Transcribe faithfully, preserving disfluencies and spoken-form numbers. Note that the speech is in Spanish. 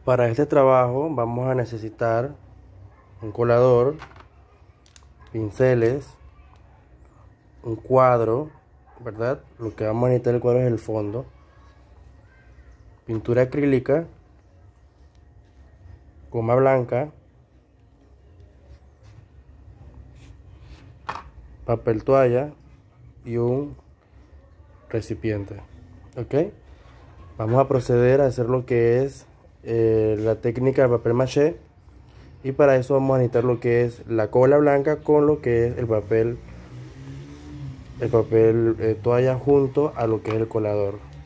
Para este trabajo vamos a necesitar un colador, pinceles, un cuadro, ¿verdad? Lo que vamos a necesitar el cuadro es el fondo, pintura acrílica, goma blanca, papel toalla y un recipiente. ¿Ok? Vamos a proceder a hacer lo que es eh, la técnica de papel maché, y para eso vamos a necesitar lo que es la cola blanca con lo que es el papel el papel eh, toalla junto a lo que es el colador.